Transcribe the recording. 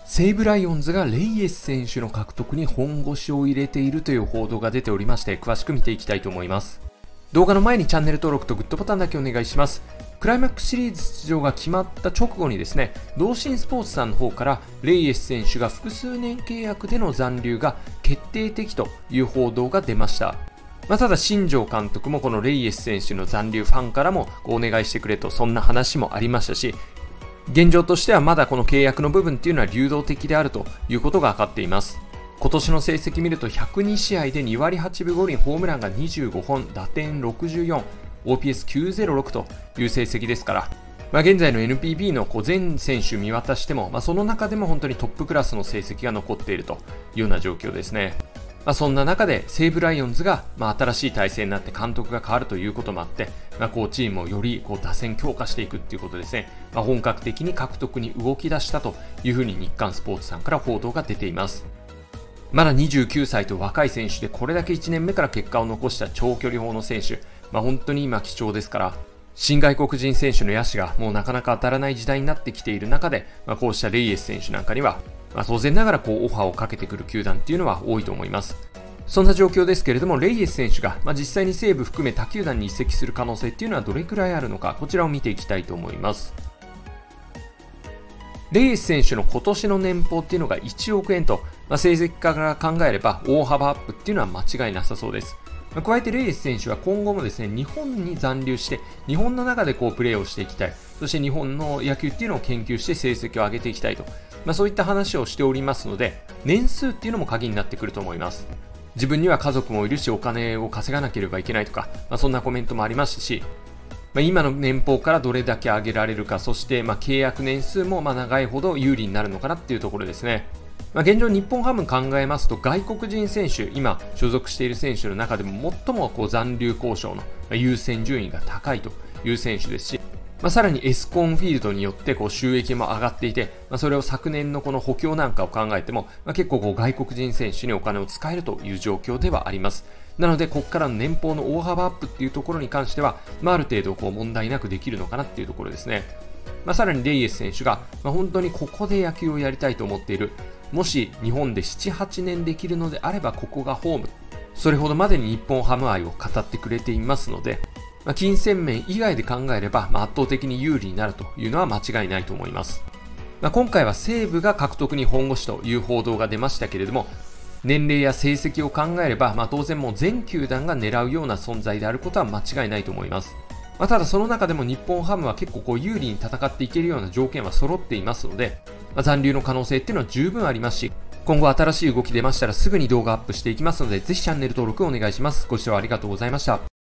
西武ライオンズがレイエス選手の獲得に本腰を入れているという報道が出ておりまして、詳しく見ていきたいと思います。動画の前にチャンネル登録とグッドボタンだけお願いします。クライマックスシリーズ出場が決まった直後にですね、同心スポーツさんの方からレイエス選手が複数年契約での残留が決定的という報道が出ました。ただ新庄監督もこのレイエス選手の残留ファンからもお願いしてくれと、そんな話もありましたし、現状としてはまだこの契約の部分っていうのは流動的であるということが分かっています。今年の成績見ると102試合で2割8分5厘、ホームランが25本、打点64、OPS906 という成績ですから、現在の NPB の全選手見渡しても、その中でも本当にトップクラスの成績が残っているというような状況ですね。そんな中で西武ライオンズが新しい体制になって監督が変わるということもあって、チームをより打線強化していくということですね。本格的に獲得に動き出したというふうに日刊スポーツさんから報道が出ています。まだ29歳と若い選手でこれだけ1年目から結果を残した長距離砲の選手、本当に今貴重ですから、新外国人選手の野手がもうなかなか当たらない時代になってきている中で、こうしたレイエス選手なんかには当然ながらオファーをかけてくる球団っていうのは多いと思います。そんな状況ですけれども、レイエス選手が実際に西武含め他球団に移籍する可能性っていうのはどれくらいあるのか、こちらを見ていきたいと思います。レイエス選手の今年の年俸っていうのが1億円と、成績から考えれば大幅アップっていうのは間違いなさそうです。加えてレイエス選手は今後もですね、日本に残留して日本の中でプレーをしていきたい、そして日本の野球っていうのを研究して成績を上げていきたいと、そういった話をしておりますので、年数っていうのも鍵になってくると思います。自分には家族もいるしお金を稼がなければいけないとか、そんなコメントもありますし、今の年俸からどれだけ上げられるか、そして契約年数も長いほど有利になるのかなっていうところですね。現状日本ハム考えますと、外国人選手、今所属している選手の中でも最も残留交渉の優先順位が高いという選手ですし、さらにエスコンフィールドによって収益も上がっていて、それを昨年のこの補強なんかを考えても、結構外国人選手にお金を使えるという状況ではあります。なのでここからの年俸の大幅アップっていうところに関しては、ある程度問題なくできるのかなっていうところですね。さらにレイエス選手が、本当にここで野球をやりたいと思っている、もし日本で 7,8 年できるのであればここがホーム、それほどまでに日本ハム愛を語ってくれていますので、金銭面以外で考えれば、圧倒的に有利になるというのは間違いないと思います。今回は西武が獲得に本腰という報道が出ましたけれども、年齢や成績を考えれば、当然もう全球団が狙うような存在であることは間違いないと思います。ただその中でも日本ハムは結構有利に戦っていけるような条件は揃っていますので、残留の可能性っていうのは十分ありますし、今後新しい動き出ましたらすぐに動画アップしていきますので、ぜひチャンネル登録をお願いします。ご視聴ありがとうございました。